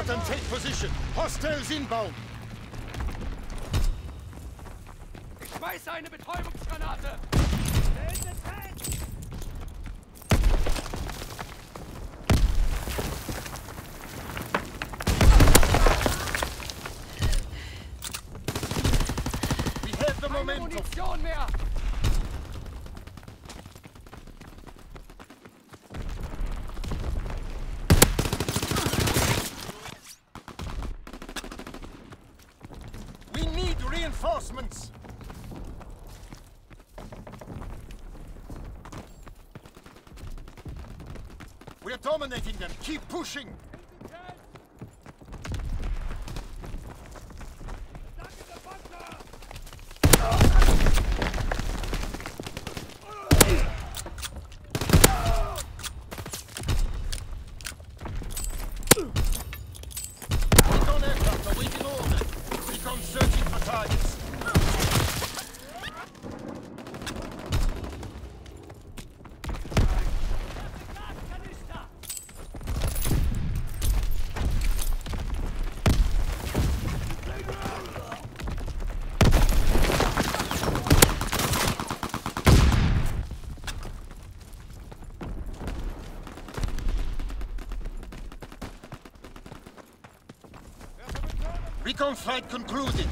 Spartan, take position. Hostiles inbound. Ich schmeiße eine Betäubungsgranate. We have the Keine momentum. Munition mehr. We need reinforcements. We're dominating them. Keep pushing. Recon aircraft awaiting order. Recon searching for targets. Recon flight concluded.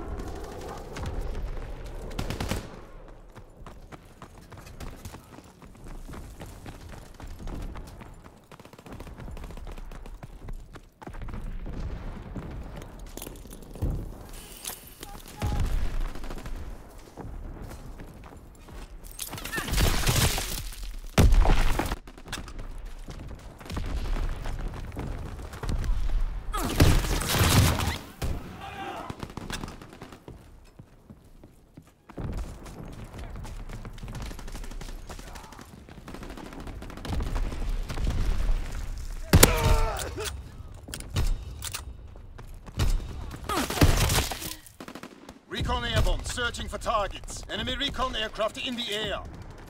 Recon airborne, searching for targets. Enemy recon aircraft in the air.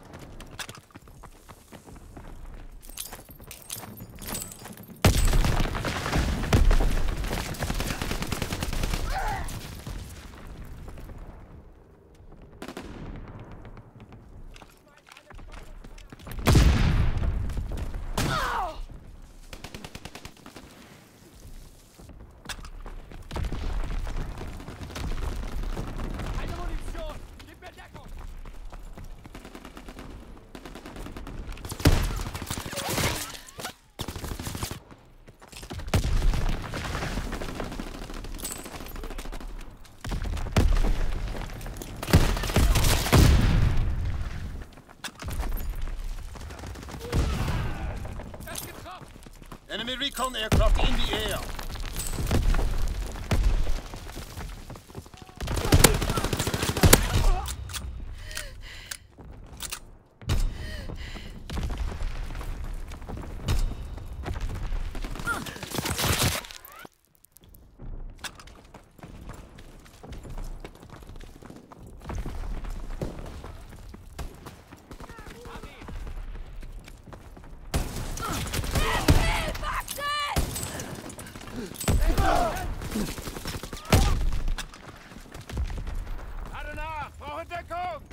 Keine Munition. Gib mir Deckung. Er ist getroffen. Enemy recon aircraft in the air. Lade nach. Brauche Deckung.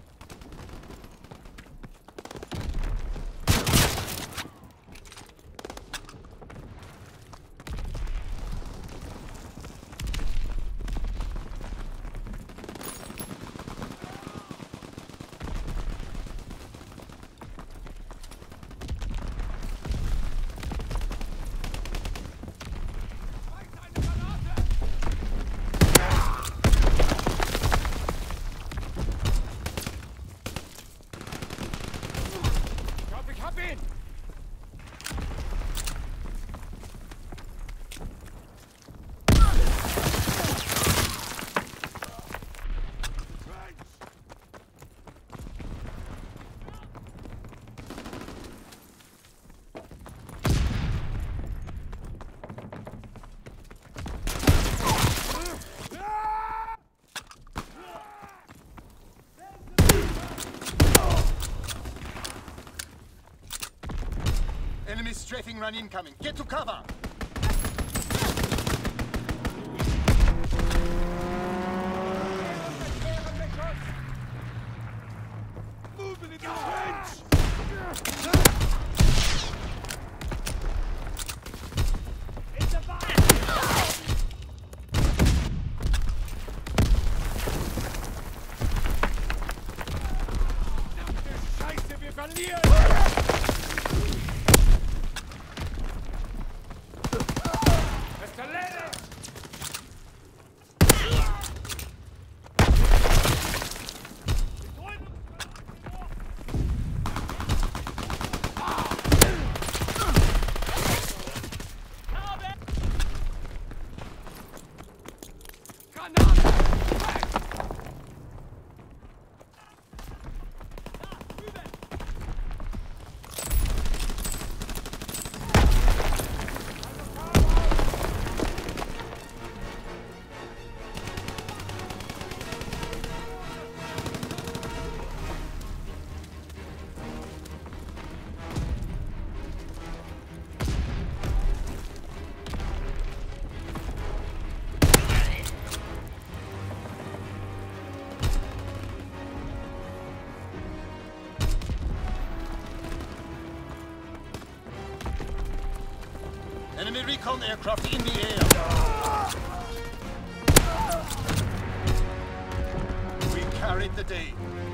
Schmeiß eine Granate. Ich glaube, ich hab ihn. Enemy strafing run incoming. Get to cover. Enemy recon aircraft in the air. We carried the day.